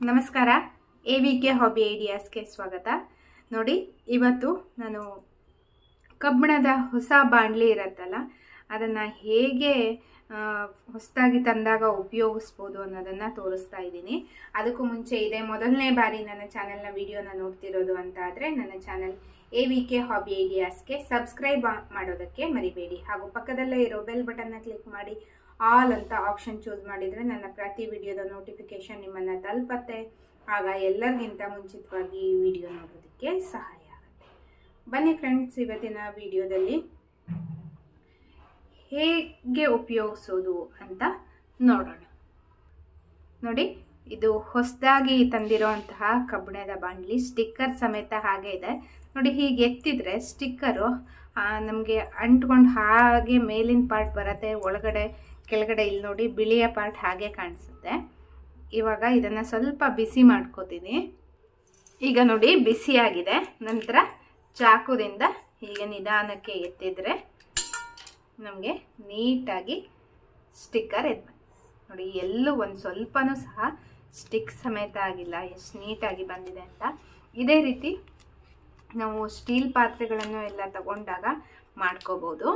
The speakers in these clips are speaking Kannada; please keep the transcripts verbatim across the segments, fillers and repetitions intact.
ನಮಸ್ಕಾರ ಎ ವಿ ಕೆ ಹಾಬಿ ಐಡಿಯಾಸ್ಗೆ ಸ್ವಾಗತ. ನೋಡಿ, ಇವತ್ತು ನಾನು ಕಬ್ಬಿಣದ ಹೊಸ ಬಾಣಲಿ ಇರುತ್ತಲ್ಲ ಅದನ್ನು ಹೇಗೆ ಹೊಸದಾಗಿ ತಂದಾಗ ಉಪಯೋಗಿಸ್ಬೋದು ಅನ್ನೋದನ್ನು ತೋರಿಸ್ತಾ ಇದ್ದೀನಿ. ಅದಕ್ಕೂ ಮುಂಚೆ ಇದೆ ಮೊದಲನೇ ಬಾರಿ ನನ್ನ ಚಾನೆಲ್ನ ವಿಡಿಯೋನ ನೋಡ್ತಿರೋದು ಅಂತ ಆದರೆ ನನ್ನ channel A V K hobby ಐಡಿಯಾಸ್ಗೆ ಸಬ್ಸ್ಕ್ರೈಬ್ ಮಾಡೋದಕ್ಕೆ ಮರಿಬೇಡಿ. ಹಾಗೂ ಪಕ್ಕದಲ್ಲೇ ಇರೋ ಬೆಲ್ ಬಟನ್ನ ಕ್ಲಿಕ್ ಮಾಡಿ ಆಲ್ ಅಂತ ಆಪ್ಷನ್ ಚೂಸ್ ಮಾಡಿದರೆ ನನ್ನ ಪ್ರತಿ ವಿಡಿಯೋದ ನೋಟಿಫಿಕೇಶನ್ ನಿಮ್ಮನ್ನು ತಲುಪತ್ತೆ. ಆಗ ಎಲ್ಲರಿಗಿಂತ ಮುಂಚಿತವಾಗಿ ಈ ವಿಡಿಯೋ ನೋಡೋದಕ್ಕೆ ಸಹಾಯ ಆಗುತ್ತೆ. ಬನ್ನಿ ಫ್ರೆಂಡ್ಸ್, ಇವತ್ತಿನ ವಿಡಿಯೋದಲ್ಲಿ ಹೇಗೆ ಉಪಯೋಗಿಸೋದು ಅಂತ ನೋಡೋಣ. ನೋಡಿ, ಇದು ಹೊಸದಾಗಿ ತಂದಿರೋಂತಹ ಕಬ್ಬಿಣದ ಬಾಣಲಿ, ಸ್ಟಿಕ್ಕರ್ ಸಮೇತ ಹಾಗೆ ಇದೆ. ನೋಡಿ, ಹೀಗೆ ಎತ್ತಿದ್ರೆ ಸ್ಟಿಕ್ಕರು ನಮಗೆ ಅಂಟ್ಕೊಂಡು ಹಾಗೆ ಮೇಲಿನ ಪಾರ್ಟ್ ಬರುತ್ತೆ, ಒಳಗಡೆ ಕೆಳಗಡೆ ಇಲ್ಲಿ ನೋಡಿ ಬಿಳಿಯ ಪಾರ್ಟ್ ಹಾಗೆ ಕಾಣಿಸುತ್ತೆ. ಇವಾಗ ಇದನ್ನು ಸ್ವಲ್ಪ ಬಿಸಿ ಮಾಡ್ಕೋತೀನಿ. ಈಗ ನೋಡಿ ಬಿಸಿಯಾಗಿದೆ. ನಂತರ ಚಾಕುದಿಂದ ಹೀಗೆ ನಿಧಾನಕ್ಕೆ ಎತ್ತಿದ್ರೆ ನಮಗೆ ನೀಟಾಗಿ ಸ್ಟಿಕ್ಕರ್ ಎದ್ದು ನೋಡಿ, ಎಲ್ಲೂ ಒಂದು ಸ್ವಲ್ಪನೂ ಸಹ ಸ್ಟಿಕ್ ಸಮೇತ ಆಗಿಲ್ಲ. ಎಷ್ಟು ನೀಟಾಗಿ ಬಂದಿದೆ ಅಂತ. ಇದೇ ರೀತಿ ನಾವು ಸ್ಟೀಲ್ ಪಾತ್ರೆಗಳನ್ನು ಎಲ್ಲ ತಗೊಂಡಾಗ ಮಾಡ್ಕೋಬೋದು.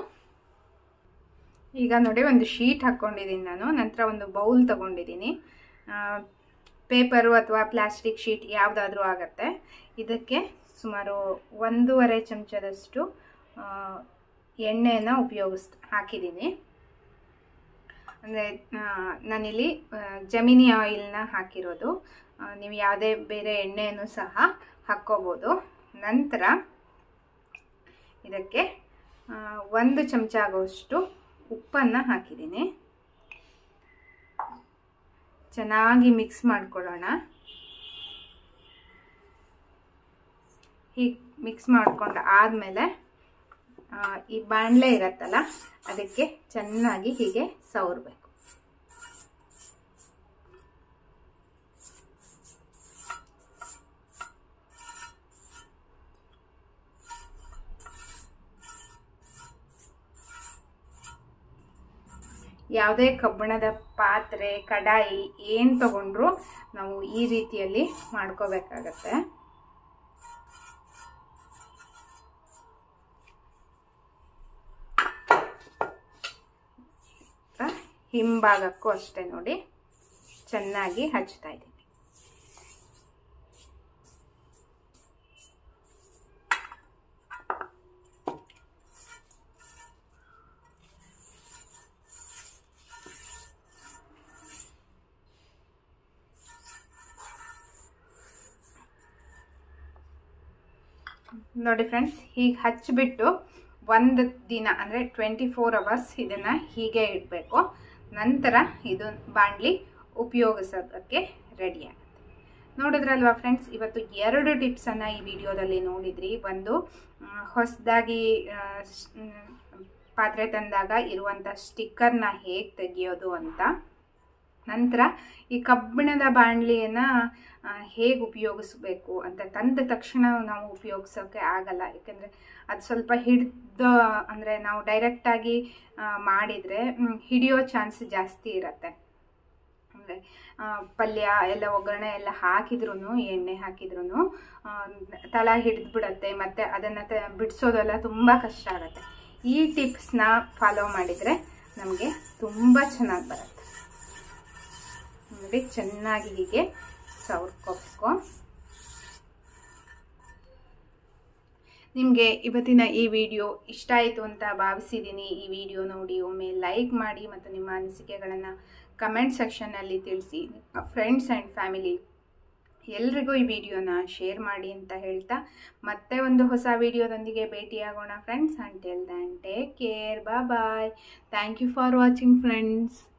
ಈಗ ನೋಡಿ, ಒಂದು ಶೀಟ್ ಹಾಕ್ಕೊಂಡಿದ್ದೀನಿ ನಾನು. ನಂತರ ಒಂದು ಬೌಲ್ ತಗೊಂಡಿದ್ದೀನಿ. ಪೇಪರು ಅಥವಾ ಪ್ಲಾಸ್ಟಿಕ್ ಶೀಟ್ ಯಾವುದಾದ್ರೂ ಆಗುತ್ತೆ. ಇದಕ್ಕೆ ಸುಮಾರು ಒಂದೂವರೆ ಚಮಚದಷ್ಟು ಎಣ್ಣೆನ ಉಪಯೋಗಿಸ್ ಹಾಕಿದ್ದೀನಿ. ಅಂದರೆ ನಾನಿಲ್ಲಿ ಜಮಿನಿ ಆಯಿಲ್ನ ಹಾಕಿರೋದು. ನೀವು ಯಾವುದೇ ಬೇರೆ ಎಣ್ಣೆಯನ್ನು ಸಹ ಹಾಕ್ಕೋಬೋದು. ನಂತರ ಇದಕ್ಕೆ ಒಂದು ಚಮಚ ಆಗೋಷ್ಟು ಉಪ್ಪನ್ನು ಹಾಕಿದ್ದೀನಿ. ಚೆನ್ನಾಗಿ ಮಿಕ್ಸ್ ಮಾಡ್ಕೊಳ್ಳೋಣ. ಹೀಗೆ ಮಿಕ್ಸ್ ಮಾಡ್ಕೊಂಡು ಆದಮೇಲೆ ಈ ಬಾಣಲೆ ಇರತ್ತಲ್ಲ ಅದಕ್ಕೆ ಚೆನ್ನಾಗಿ ಹೀಗೆ ಸವರಬೇಕು. ಯಾವುದೇ ಕಬ್ಬಿಣದ ಪಾತ್ರೆ, ಕಡಾಯಿ ಏನು ತಗೊಂಡ್ರು ನಾವು ಈ ರೀತಿಯಲ್ಲಿ ಮಾಡ್ಕೋಬೇಕಾಗತ್ತೆ. ಹಿಂಭಾಗಕ್ಕೂ ಅಷ್ಟೇ ನೋಡಿ ಚೆನ್ನಾಗಿ ಹಚ್ತಾ ಇದ್ದೀನಿ. ನೋಡಿ ಫ್ರೆಂಡ್ಸ್, ಹೀಗೆ ಹಚ್ಚಿಬಿಟ್ಟು ಒಂದು ದಿನ ಅಂದರೆ ಟ್ವೆಂಟಿ ಫೋರ್ ಅವರ್ಸ್ ಇದನ್ನು ಹೀಗೆ ಇಡಬೇಕು. ನಂತರ ಇದು ಬಾಣಲಿ ಉಪಯೋಗಿಸೋದಕ್ಕೆ ರೆಡಿ ಆಗುತ್ತೆ. ನೋಡಿದ್ರಲ್ವಾ ಫ್ರೆಂಡ್ಸ್, ಇವತ್ತು ಎರಡು ಟಿಪ್ಸನ್ನು ಈ ವಿಡಿಯೋದಲ್ಲಿ ನೋಡಿದ್ರಿ. ಒಂದು, ಹೊಸದಾಗಿ ಪಾತ್ರೆ ತಂದಾಗ ಇರುವಂಥ ಸ್ಟಿಕ್ಕರ್ನ ಹೇಗೆ ತೆಗೆಯೋದು ಅಂತ. ನಂತರ ಈ ಕಬ್ಬಿಣದ ಬಾಣಲಿಯನ್ನು ಹೇಗೆ ಉಪಯೋಗಿಸ್ಬೇಕು ಅಂತ. ತಂದ ತಕ್ಷಣ ನಾವು ಉಪಯೋಗಿಸೋಕ್ಕೆ ಆಗಲ್ಲ, ಯಾಕೆಂದರೆ ಅದು ಸ್ವಲ್ಪ ಹಿಡಿದು ಅಂದರೆ ನಾವು ಡೈರೆಕ್ಟಾಗಿ ಮಾಡಿದರೆ ಹಿಡಿಯೋ ಚಾನ್ಸ್ ಜಾಸ್ತಿ ಇರುತ್ತೆ. ಅಂದರೆ ಪಲ್ಯ ಎಲ್ಲ ಒಗ್ಗರಣೆ ಎಲ್ಲ ಹಾಕಿದ್ರೂ, ಎಣ್ಣೆ ಹಾಕಿದ್ರೂ ತಳ ಹಿಡಿದು ಬಿಡುತ್ತೆ. ಮತ್ತು ಅದನ್ನು ತ ಬಿಡಿಸೋದೆಲ್ಲ ತುಂಬ ಕಷ್ಟ ಆಗುತ್ತೆ. ಈ ಟಿಪ್ಸ್ನ ಫಾಲೋ ಮಾಡಿದರೆ ನಮಗೆ ತುಂಬ ಚೆನ್ನಾಗಿ ಬರುತ್ತೆ. ನೋಡಿ, ಚೆನ್ನಾಗಿ ಹೀಗೆ ಸವರ್ಕೋಬೇಕು. ನಿಮಗೆ ಇವತ್ತಿನ ಈ ವಿಡಿಯೋ ಇಷ್ಟ ಆಯಿತು ಅಂತ ಭಾವಿಸಿದ್ದೀನಿ. ಈ ವಿಡಿಯೋ ನೋಡಿ ಒಮ್ಮೆ ಲೈಕ್ ಮಾಡಿ ಮತ್ತು ನಿಮ್ಮ ಅನಿಸಿಕೆಗಳನ್ನು ಕಮೆಂಟ್ ಸೆಕ್ಷನ್ನಲ್ಲಿ ತಿಳಿಸಿ. ಫ್ರೆಂಡ್ಸ್ ಆ್ಯಂಡ್ ಫ್ಯಾಮಿಲಿ ಎಲ್ರಿಗೂ ಈ ವಿಡಿಯೋನ ಶೇರ್ ಮಾಡಿ ಅಂತ ಹೇಳ್ತಾ ಮತ್ತೆ ಒಂದು ಹೊಸ ವಿಡಿಯೋದೊಂದಿಗೆ ಭೇಟಿಯಾಗೋಣ friends. Until then take care, bye bye. Thank you for watching friends.